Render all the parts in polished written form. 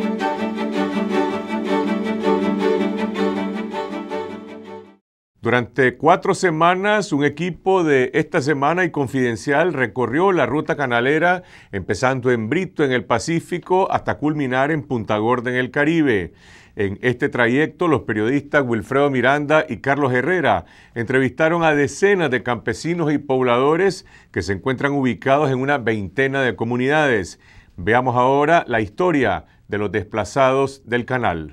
Durante 4 semanas, un equipo de Esta Semana y Confidencial recorrió la ruta canalera, empezando en Brito, en el Pacífico, hasta culminar en Punta Gorda, en el Caribe. En este trayecto, los periodistas Wilfredo Miranda y Carlos Herrera entrevistaron a decenas de campesinos y pobladores que se encuentran ubicados en una veintena de comunidades. Veamos ahora la historia de los desplazados del canal.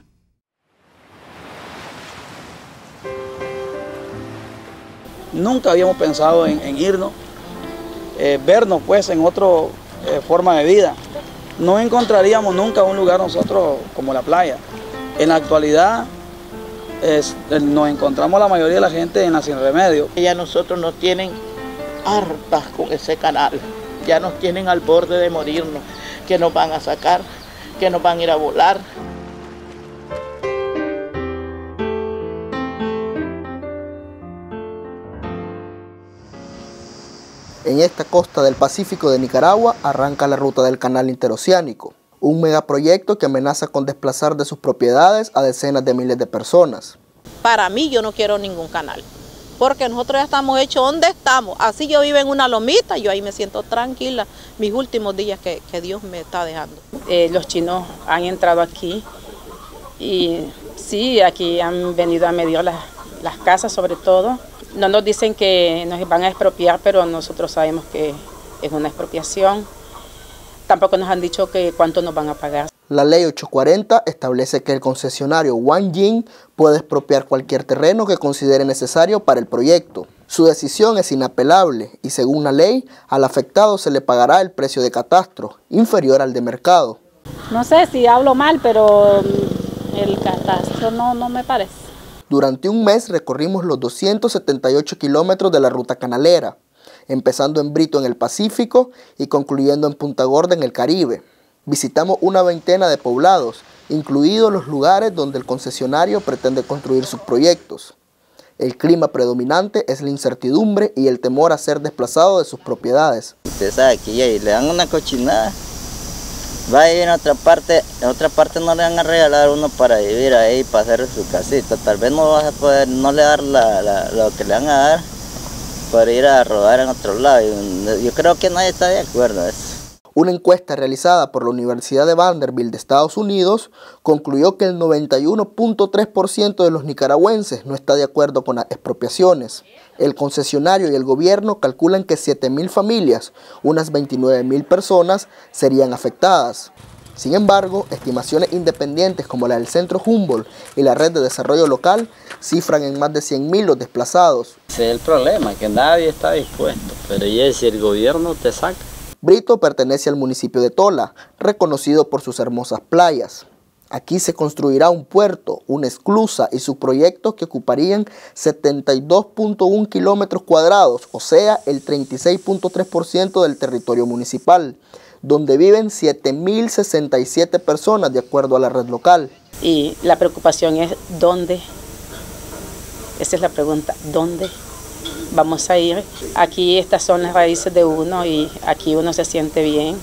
Nunca habíamos pensado en irnos, vernos pues en otra forma de vida. No encontraríamos nunca un lugar nosotros como la playa. En la actualidad nos encontramos la mayoría de la gente en la Sin Remedio. Ya nosotros nos tienen hartas con ese canal, ya nos tienen al borde de morirnos, que nos van a sacar, que nos van a ir a volar. En esta costa del Pacífico de Nicaragua arranca la ruta del Canal Interoceánico, un megaproyecto que amenaza con desplazar de sus propiedades a decenas de miles de personas. Para mí yo no quiero ningún canal, porque nosotros ya estamos hechos donde estamos. Así yo vivo en una lomita, yo ahí me siento tranquila, mis últimos días que Dios me está dejando. Los chinos han entrado aquí y sí, aquí han venido a medir las casas sobre todo. No nos dicen que nos van a expropiar, pero nosotros sabemos que es una expropiación. Tampoco nos han dicho que cuánto nos van a pagar. La ley 840 establece que el concesionario Wang Jin puede expropiar cualquier terreno que considere necesario para el proyecto. Su decisión es inapelable y según la ley, al afectado se le pagará el precio de catastro, inferior al de mercado. No sé si hablo mal, pero el catastro no me parece. Durante un mes recorrimos los 278 kilómetros de la ruta canalera, empezando en Brito en el Pacífico y concluyendo en Punta Gorda en el Caribe. Visitamos una veintena de poblados, incluidos los lugares donde el concesionario pretende construir sus proyectos. El clima predominante es la incertidumbre y el temor a ser desplazado de sus propiedades. Usted sabe que ya le dan una cochinada, va a ir en otra parte no le van a regalar uno para vivir ahí, para hacer su casita. Tal vez no vas a poder, no le dar lo que le van a dar para ir a rodar en otro lado. Yo creo que nadie está de acuerdo a eso. Una encuesta realizada por la Universidad de Vanderbilt de Estados Unidos concluyó que el 91.3% de los nicaragüenses no está de acuerdo con las expropiaciones. El concesionario y el gobierno calculan que 7.000 familias, unas 29.000 personas, serían afectadas. Sin embargo, estimaciones independientes como la del Centro Humboldt y la Red de Desarrollo Local cifran en más de 100.000 los desplazados. Ese es el problema, que nadie está dispuesto, pero ya si el gobierno te saca. Brito pertenece al municipio de Tola, reconocido por sus hermosas playas. Aquí se construirá un puerto, una esclusa y subproyectos que ocuparían 72.1 kilómetros cuadrados, o sea, el 36.3% del territorio municipal, donde viven 7.067 personas de acuerdo a la red local. Y la preocupación es ¿dónde? Esa es la pregunta, ¿dónde vamos a ir? Aquí estas son las raíces de uno y aquí uno se siente bien.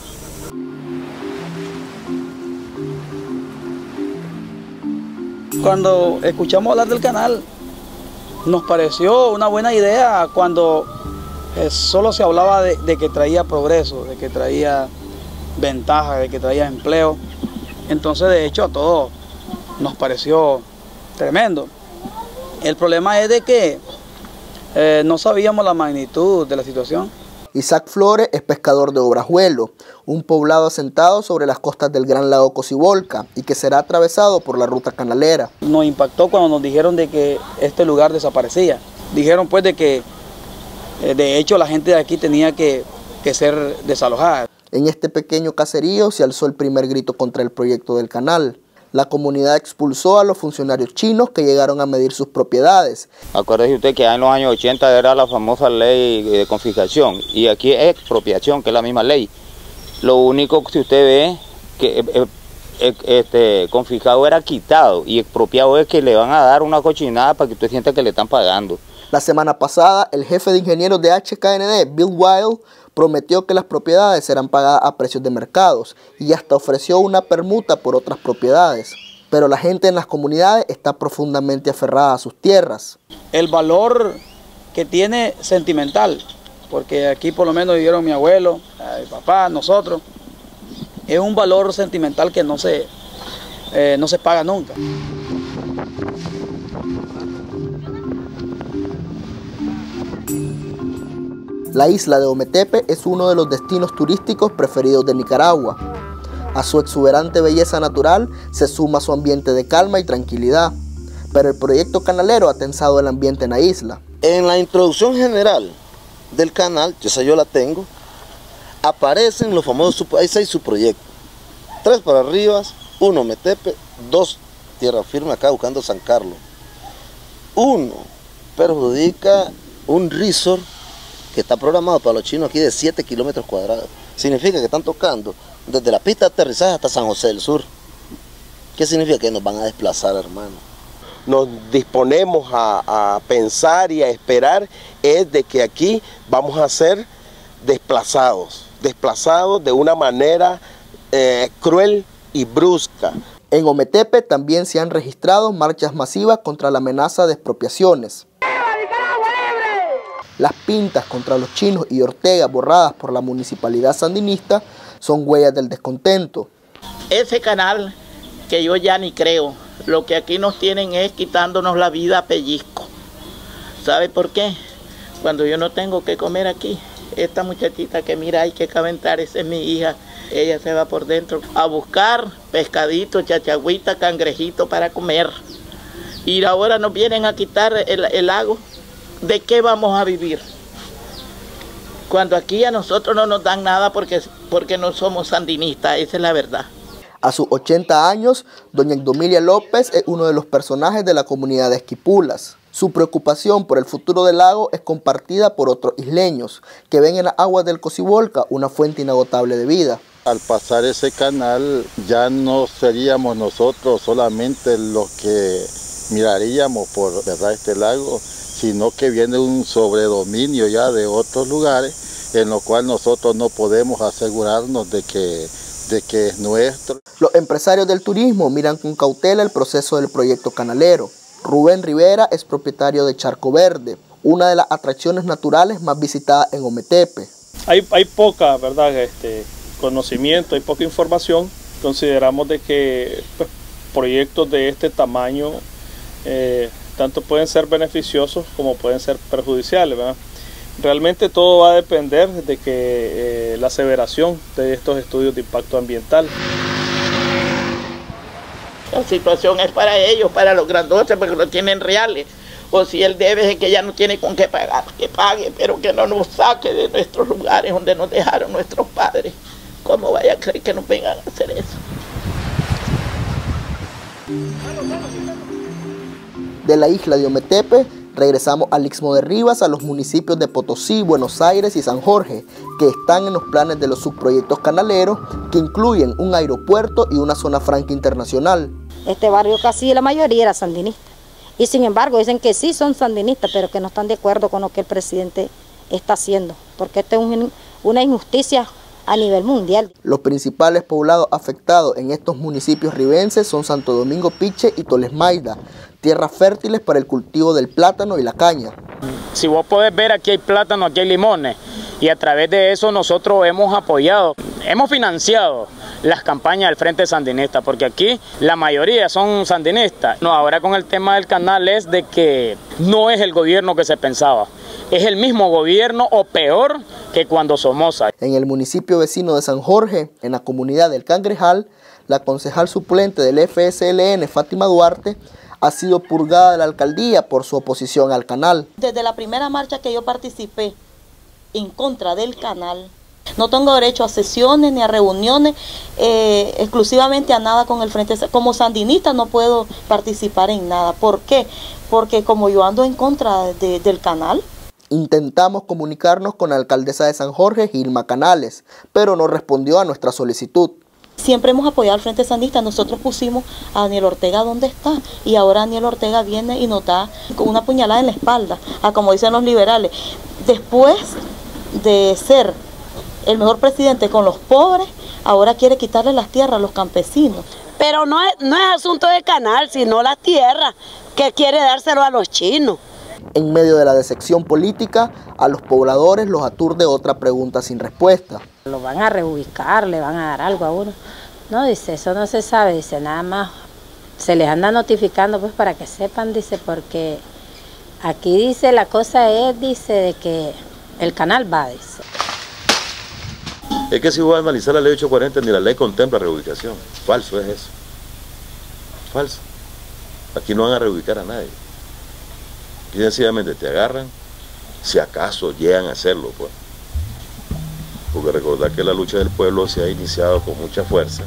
Cuando escuchamos hablar del canal, nos pareció una buena idea cuando solo se hablaba de que traía progreso, de que traía ventaja, de que traía empleo. Entonces, de hecho, a todos nos pareció tremendo. El problema es de que no sabíamos la magnitud de la situación. Isaac Flores es pescador de Obrajuelo, un poblado asentado sobre las costas del Gran Lago Cocibolca y que será atravesado por la ruta canalera. Nos impactó cuando nos dijeron de que este lugar desaparecía. Dijeron pues de que de hecho la gente de aquí tenía que ser desalojada. En este pequeño caserío se alzó el primer grito contra el proyecto del canal. La comunidad expulsó a los funcionarios chinos que llegaron a medir sus propiedades. Acuérdese usted que en los años 80 era la famosa ley de confiscación y aquí es expropiación, que es la misma ley. Lo único que usted ve que confiscado era quitado y expropiado es que le van a dar una cochinada para que usted sienta que le están pagando. La semana pasada, el jefe de ingenieros de HKND, Bill Wild, Prometió que las propiedades serán pagadas a precios de mercados y hasta ofreció una permuta por otras propiedades. Pero la gente en las comunidades está profundamente aferrada a sus tierras. El valor que tiene sentimental, porque aquí por lo menos vivieron mi abuelo, mi papá, nosotros, es un valor sentimental que no se paga nunca. La isla de Ometepe es uno de los destinos turísticos preferidos de Nicaragua. A su exuberante belleza natural se suma su ambiente de calma y tranquilidad, pero el proyecto canalero ha tensado el ambiente en la isla. En la introducción general del canal, esa yo la tengo, aparecen los famosos, hay 6 subproyectos, 3 para arriba, 1 Ometepe, 2 tierra firme acá buscando San Carlos. 1 perjudica un resort que está programado para los chinos aquí de 7 kilómetros cuadrados. Significa que están tocando desde la pista de aterrizaje hasta San José del Sur. ¿Qué significa? Que nos van a desplazar, hermano. Nos disponemos a pensar y a esperar es de que aquí vamos a ser desplazados de una manera cruel y brusca. En Ometepe también se han registrado marchas masivas contra la amenaza de expropiaciones. Las pintas contra los chinos y Ortega borradas por la municipalidad sandinista son huellas del descontento. Ese canal que yo ya ni creo, lo que aquí nos tienen es quitándonos la vida a pellizco. ¿Sabe por qué? Cuando yo no tengo que comer aquí, esta muchachita que mira hay que calentar, esa es mi hija, ella se va por dentro a buscar pescadito, chachagüita, cangrejito para comer. Y ahora nos vienen a quitar el lago. ¿De qué vamos a vivir? Cuando aquí a nosotros no nos dan nada porque no somos sandinistas, esa es la verdad. A sus 80 años, doña Endomilia López es uno de los personajes de la comunidad de Esquipulas. Su preocupación por el futuro del lago es compartida por otros isleños, que ven en las aguas del Cocibolca una fuente inagotable de vida. Al pasar ese canal ya no seríamos nosotros solamente los que miraríamos por ¿verdad? Este lago, sino que viene un sobredominio ya de otros lugares en lo cual nosotros no podemos asegurarnos de que es nuestro. Los empresarios del turismo miran con cautela el proceso del proyecto canalero. Rubén Rivera es propietario de Charco Verde, una de las atracciones naturales más visitadas en Ometepe. Hay poca, ¿verdad? Conocimiento, hay poca información. Consideramos de que proyectos de este tamaño tanto pueden ser beneficiosos como pueden ser perjudiciales, ¿verdad? Realmente todo va a depender de que la aseveración de estos estudios de impacto ambiental. La situación es para ellos, para los grandotes, porque no tienen reales. O si él debe es que ya no tiene con qué pagar, que pague, pero que no nos saque de nuestros lugares donde nos dejaron nuestros padres. ¿Cómo vaya a creer que nos vengan a hacer eso? De la isla de Ometepe, regresamos al Istmo de Rivas, a los municipios de Potosí, Buenos Aires y San Jorge, que están en los planes de los subproyectos canaleros, que incluyen un aeropuerto y una zona franca internacional. Este barrio casi la mayoría era sandinista, y sin embargo dicen que sí son sandinistas, pero que no están de acuerdo con lo que el presidente está haciendo, porque esto es una injusticia a nivel mundial. Los principales poblados afectados en estos municipios ribenses son Santo Domingo Piche y Tolesmaida, tierras fértiles para el cultivo del plátano y la caña. Si vos podés ver, aquí hay plátano, aquí hay limones, y a través de eso nosotros hemos apoyado, hemos financiado las campañas del Frente Sandinista, porque aquí la mayoría son sandinistas. No, ahora con el tema del canal es de que no es el gobierno que se pensaba, es el mismo gobierno o peor que cuando Somoza. En el municipio vecino de San Jorge, en la comunidad del Cangrejal, la concejal suplente del FSLN, Fátima Duarte, ha sido purgada de la alcaldía por su oposición al canal. Desde la primera marcha que yo participé en contra del canal, no tengo derecho a sesiones ni a reuniones, exclusivamente a nada con el Frente. Como sandinista no puedo participar en nada. ¿Por qué? Porque como yo ando en contra del canal. Intentamos comunicarnos con la alcaldesa de San Jorge, Gilma Canales, pero no respondió a nuestra solicitud. Siempre hemos apoyado al Frente Sandinista. Nosotros pusimos a Daniel Ortega donde está, y ahora Daniel Ortega viene y nos da con una puñalada en la espalda, como dicen los liberales. Después de ser el mejor presidente con los pobres, ahora quiere quitarle las tierras a los campesinos. Pero no es asunto del canal, sino la tierra, que quiere dárselo a los chinos. En medio de la decepción política, a los pobladores los aturde otra pregunta sin respuesta. Lo van a reubicar, le van a dar algo a uno. No, dice, eso no se sabe, dice, nada más se les anda notificando pues para que sepan, dice, porque aquí dice, la cosa es, dice, de que el canal va, dice. Es que si voy a analizar la ley 840, ni la ley contempla reubicación. Falso es eso. Falso. Aquí no van a reubicar a nadie. Aquí sencillamente te agarran, si acaso llegan a hacerlo, pues. Porque recordar que la lucha del pueblo se ha iniciado con mucha fuerza.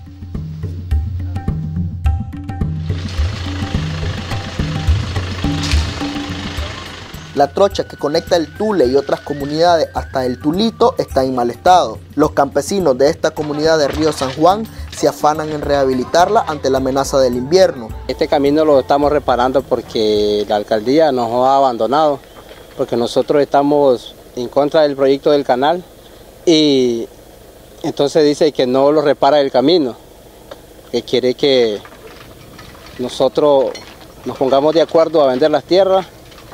La trocha que conecta el Tule y otras comunidades hasta el Tulito está en mal estado. Los campesinos de esta comunidad de Río San Juan se afanan en rehabilitarla ante la amenaza del invierno. Este camino lo estamos reparando porque la alcaldía nos ha abandonado, porque nosotros estamos en contra del proyecto del canal y entonces dice que no lo repara el camino, que quiere que nosotros nos pongamos de acuerdo a vender las tierras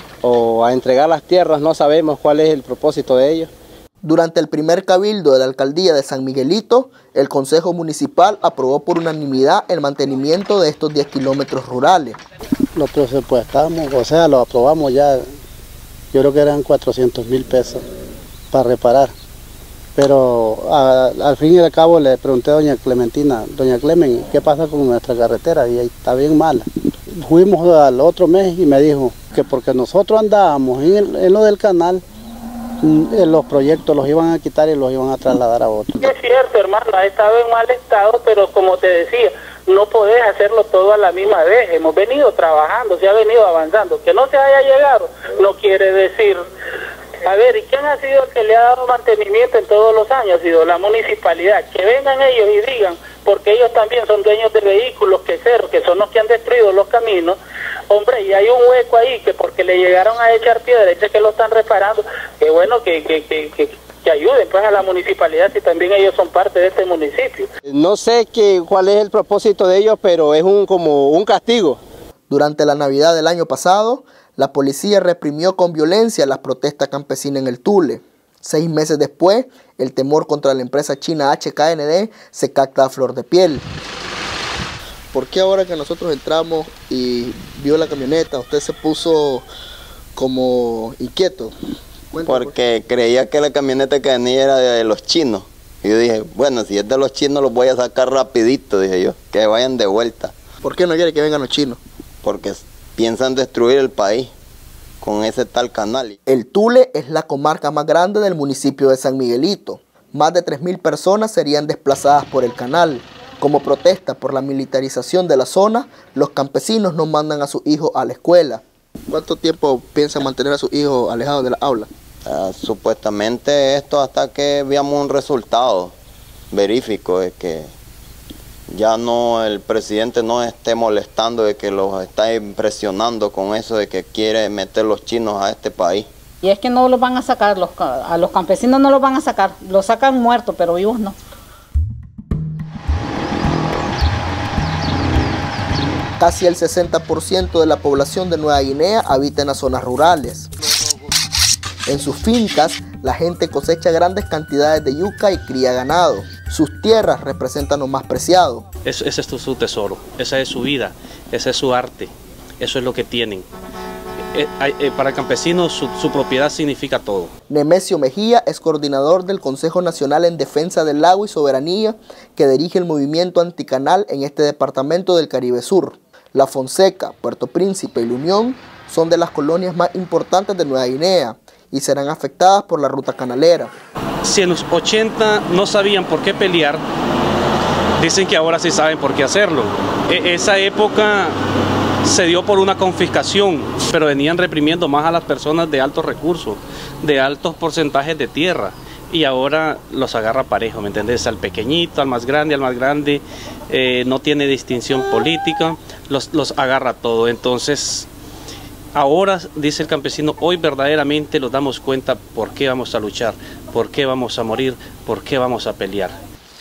o a entregar las tierras, no sabemos cuál es el propósito de ellos. Durante el primer cabildo de la alcaldía de San Miguelito, el Consejo Municipal aprobó por unanimidad el mantenimiento de estos 10 kilómetros rurales. Lo presupuestamos, o sea, lo aprobamos ya, yo creo que eran 400,000 pesos para reparar. Pero al fin y al cabo le pregunté a doña Clementina, doña Clemen, ¿qué pasa con nuestra carretera? Y ahí está bien mala. Fuimos al otro mes y me dijo que porque nosotros andábamos en lo del canal, los proyectos los iban a quitar y los iban a trasladar a otro. Es cierto, hermano, ha estado en mal estado, pero como te decía, no podés hacerlo todo a la misma vez. Hemos venido trabajando, se ha venido avanzando. Que no se haya llegado no quiere decir... A ver, ¿y quién ha sido el que le ha dado mantenimiento en todos los años? Ha sido la municipalidad. Que vengan ellos y digan, porque ellos también son dueños de vehículos que son los que han destruido los caminos. Hombre, y hay un hueco ahí que porque le llegaron a echar piedra, dice que lo están reparando. Qué bueno que ayuden pues a la municipalidad si también ellos son parte de este municipio. No sé cuál es el propósito de ellos, pero es como un castigo. Durante la Navidad del año pasado, la policía reprimió con violencia las protestas campesinas en el Tule. 6 meses después, el temor contra la empresa china HKND se capta a flor de piel. ¿Por qué ahora que nosotros entramos y vio la camioneta, usted se puso como inquieto? Porque creía que la camioneta que venía era de los chinos. Y yo dije, bueno, si es de los chinos los voy a sacar rapidito, dije yo, que vayan de vuelta. ¿Por qué no quiere que vengan los chinos? Porque piensan destruir el país con ese tal canal. El Tule es la comarca más grande del municipio de San Miguelito. Más de 3,000 personas serían desplazadas por el canal. Como protesta por la militarización de la zona, los campesinos no mandan a sus hijos a la escuela. ¿Cuánto tiempo piensan mantener a sus hijos alejados de la aula? Supuestamente esto hasta que veamos un resultado verífico de que ya no el presidente no esté molestando, de que los está impresionando con eso de que quiere meter los chinos a este país. Y es que no los van a sacar, a los campesinos no los van a sacar, los sacan muertos, pero vivos no. Casi el 60% de la población de Nueva Guinea habita en las zonas rurales. En sus fincas, la gente cosecha grandes cantidades de yuca y cría ganado. Sus tierras representan lo más preciado. Ese es su tesoro, esa es su vida, ese es su arte, eso es lo que tienen. Para el campesino su propiedad significa todo. Nemesio Mejía es coordinador del Consejo Nacional en Defensa del Agua y Soberanía, que dirige el movimiento anticanal en este departamento del Caribe Sur. La Fonseca, Puerto Príncipe y La Unión son de las colonias más importantes de Nueva Guinea y serán afectadas por la ruta canalera. Si en los 80 no sabían por qué pelear, dicen que ahora sí saben por qué hacerlo. Esa época se dio por una confiscación, pero venían reprimiendo más a las personas de altos recursos, de altos porcentajes de tierra, y ahora los agarra parejo, ¿me entendés? Al pequeñito, al más grande, no tiene distinción política, los agarra todo. Entonces, ahora, dice el campesino, hoy verdaderamente nos damos cuenta por qué vamos a luchar. ¿Por qué vamos a morir? ¿Por qué vamos a pelear?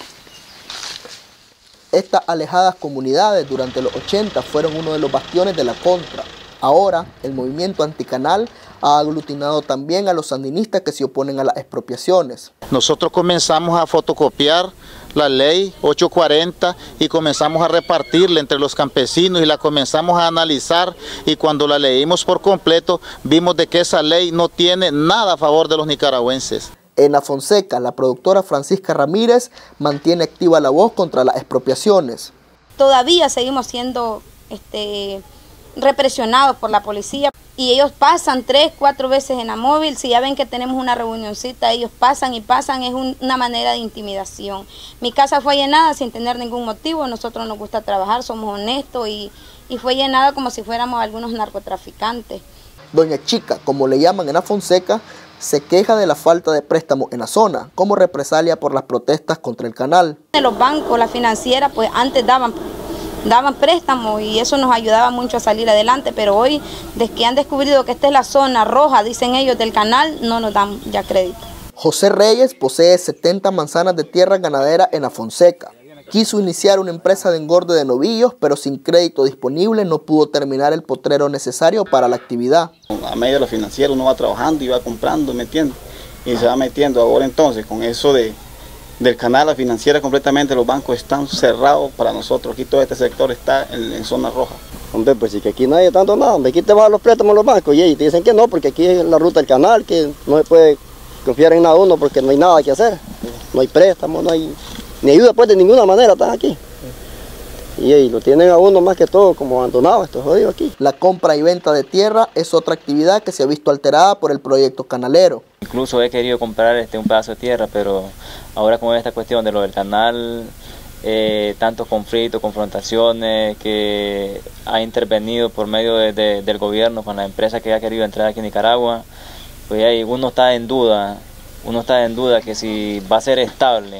Estas alejadas comunidades durante los 80 fueron uno de los bastiones de la contra. Ahora, el movimiento anticanal ha aglutinado también a los sandinistas que se oponen a las expropiaciones. Nosotros comenzamos a fotocopiar la ley 840 y comenzamos a repartirla entre los campesinos y la comenzamos a analizar, y cuando la leímos por completo vimos de que esa ley no tiene nada a favor de los nicaragüenses. En La Fonseca, la productora Francisca Ramírez mantiene activa la voz contra las expropiaciones. Todavía seguimos siendo represionados por la policía y ellos pasan 3, 4 veces en la móvil. Si ya ven que tenemos una reunioncita, ellos pasan y pasan, es una manera de intimidación. Mi casa fue llenada sin tener ningún motivo, nosotros nos gusta trabajar, somos honestos y fue llenada como si fuéramos algunos narcotraficantes. Doña Chica, como le llaman en La Fonseca, se queja de la falta de préstamos en la zona, como represalia por las protestas contra el canal. Los bancos, las financieras, pues antes daban préstamos y eso nos ayudaba mucho a salir adelante, pero hoy, desde que han descubierto que esta es la zona roja, dicen ellos, del canal, no nos dan ya crédito. José Reyes posee 70 manzanas de tierra ganadera en La Fonseca. Quiso iniciar una empresa de engorde de novillos, pero sin crédito disponible no pudo terminar el potrero necesario para la actividad. A medio de la financiera uno va trabajando y va comprando, ¿me entiendes? Y se va metiendo. Ahora entonces, con eso del canal, la financiera completamente, los bancos están cerrados para nosotros. Aquí todo este sector está en zona roja. Hombre, pues sí que aquí no hay tanto nada, hombre, aquí te van los préstamos los bancos y te dicen que no, porque aquí es la ruta del canal, que no se puede confiar en nada uno porque no hay nada que hacer. No hay préstamos, no hay ni ayuda pues de ninguna manera, están aquí. Y lo tienen a uno más que todo como abandonado, estos jodidos aquí. La compra y venta de tierra es otra actividad que se ha visto alterada por el proyecto canalero. Incluso he querido comprar un pedazo de tierra, pero ahora con esta cuestión de lo del canal, tantos conflictos, confrontaciones que ha intervenido por medio del gobierno con la empresa que ha querido entrar aquí en Nicaragua, pues ahí uno está en duda que si va a ser estable.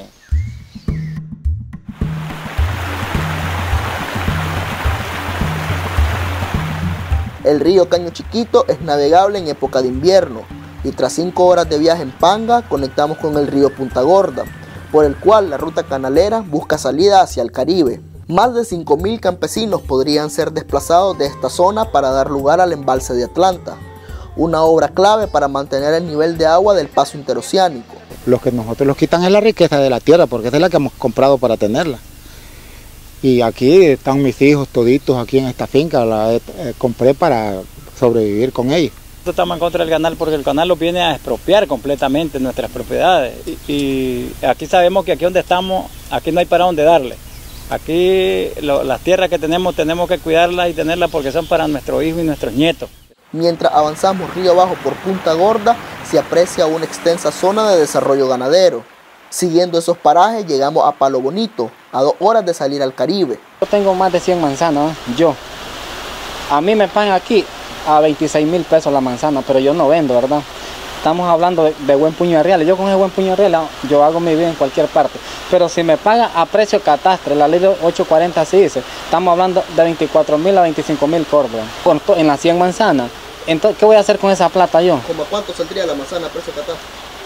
El río Caño Chiquito es navegable en época de invierno y tras 5 horas de viaje en panga conectamos con el río Punta Gorda, por el cual la ruta canalera busca salida hacia el Caribe. Más de 5.000 campesinos podrían ser desplazados de esta zona para dar lugar al embalse de Atlanta, una obra clave para mantener el nivel de agua del paso interoceánico. Lo que nosotros nos quitan es la riqueza de la tierra, porque esa es la que hemos comprado para tenerla. Y aquí están mis hijos toditos aquí en esta finca, la compré para sobrevivir con ellos. Estamos en contra del canal porque el canal nos viene a expropiar completamente nuestras propiedades. Y aquí sabemos que aquí donde estamos, aquí no hay para dónde darle. Aquí las tierras que tenemos que cuidarlas y tenerlas porque son para nuestros hijos y nuestros nietos. Mientras avanzamos río abajo por Punta Gorda, se aprecia una extensa zona de desarrollo ganadero. Siguiendo esos parajes llegamos a Palo Bonito, a 2 horas de salir al Caribe. Yo tengo más de 100 manzanas, A mí me pagan aquí a 26.000 pesos la manzana, pero yo no vendo, ¿verdad? Estamos hablando de buen puño de reales. Yo con ese buen puño de reales, yo hago mi vida en cualquier parte. Pero si me pagan a precio catástre, la ley de 840 así dice, estamos hablando de 24.000 a 25.000 córdobas en las 100 manzanas. Entonces, ¿qué voy a hacer con esa plata yo? ¿Cómo cuánto saldría la manzana a precio catástre?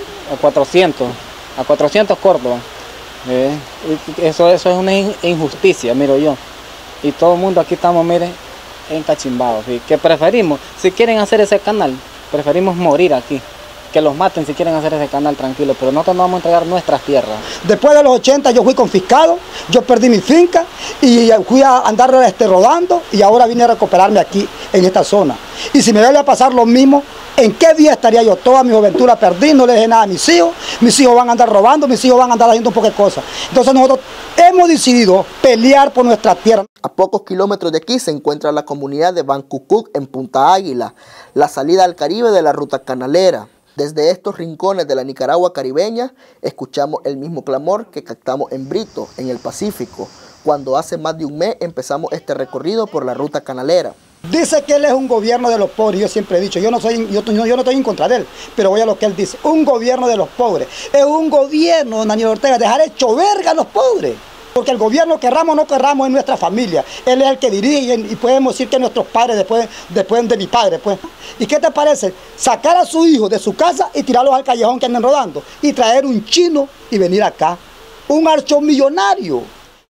A 400 córdobas. Eso es una injusticia, miro yo. Y todo el mundo aquí estamos, miren, encachimbados. ¿Sí? Que preferimos, si quieren hacer ese canal, preferimos morir aquí. Que los maten si quieren hacer ese canal tranquilo, pero nosotros no vamos a entregar nuestras tierras. Después de los 80 yo fui confiscado, yo perdí mi finca y fui a andar rodando y ahora vine a recuperarme aquí en esta zona. Y si me vuelve a pasar lo mismo, ¿en qué día estaría yo? Toda mi juventud la perdí, no le dejé nada a mis hijos van a andar robando, mis hijos van a andar haciendo un poco de cosas. Entonces nosotros hemos decidido pelear por nuestra tierra. A pocos kilómetros de aquí se encuentra la comunidad de Bancucuc en Punta Águila, la salida al Caribe de la ruta canalera. Desde estos rincones de la Nicaragua caribeña, escuchamos el mismo clamor que captamos en Brito, en el Pacífico, cuando hace más de un mes empezamos este recorrido por la ruta canalera. Dice que él es un gobierno de los pobres, yo siempre he dicho, yo no estoy en contra de él, pero voy a lo que él dice, un gobierno de los pobres. Es un gobierno, Daniel Ortega, dejar hecho verga a los pobres. Porque el gobierno, querramos o no querramos, es nuestra familia. Él es el que dirige y podemos decir que nuestros padres después de mi padre. Pues. ¿Y qué te parece? Sacar a su hijo de su casa y tirarlos al callejón que andan rodando. Y traer un chino y venir acá. Un archomillonario.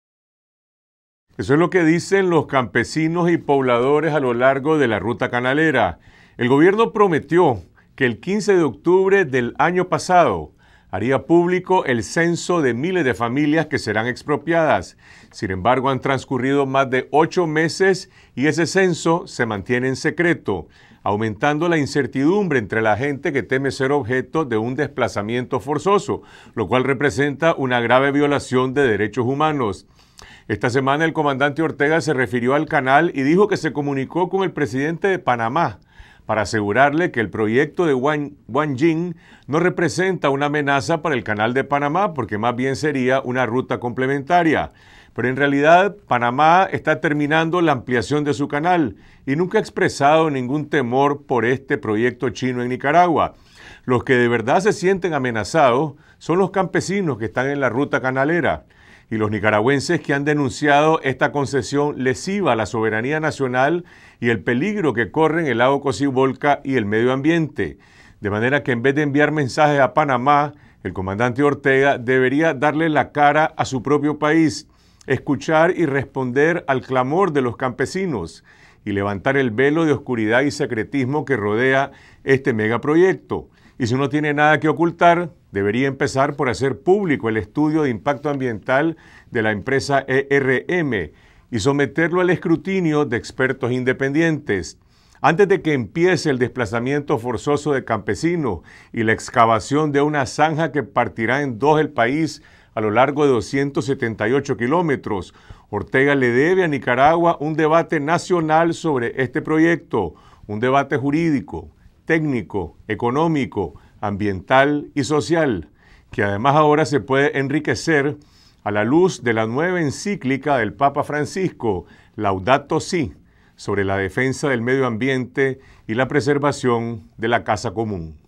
Eso es lo que dicen los campesinos y pobladores a lo largo de la ruta canalera. El gobierno prometió que el 15 de octubre del año pasado haría público el censo de miles de familias que serán expropiadas. Sin embargo, han transcurrido más de 8 meses y ese censo se mantiene en secreto, aumentando la incertidumbre entre la gente que teme ser objeto de un desplazamiento forzoso, lo cual representa una grave violación de derechos humanos. Esta semana el comandante Ortega se refirió al canal y dijo que se comunicó con el presidente de Panamá para asegurarle que el proyecto de Wanjing no representa una amenaza para el canal de Panamá, porque más bien sería una ruta complementaria. Pero en realidad Panamá está terminando la ampliación de su canal y nunca ha expresado ningún temor por este proyecto chino en Nicaragua. Los que de verdad se sienten amenazados son los campesinos que están en la ruta canalera y los nicaragüenses que han denunciado esta concesión lesiva a la soberanía nacional y el peligro que corren el lago Cocibolca y el medio ambiente. De manera que en vez de enviar mensajes a Panamá, el comandante Ortega debería darle la cara a su propio país, escuchar y responder al clamor de los campesinos y levantar el velo de oscuridad y secretismo que rodea este megaproyecto. Y si no tiene nada que ocultar, debería empezar por hacer público el estudio de impacto ambiental de la empresa ERM y someterlo al escrutinio de expertos independientes. Antes de que empiece el desplazamiento forzoso de campesinos y la excavación de una zanja que partirá en dos el país a lo largo de 278 kilómetros, Ortega le debe a Nicaragua un debate nacional sobre este proyecto, un debate jurídico, técnico, económico, ambiental y social, que además ahora se puede enriquecer a la luz de la nueva encíclica del Papa Francisco, Laudato Si, sobre la defensa del medio ambiente y la preservación de la casa común.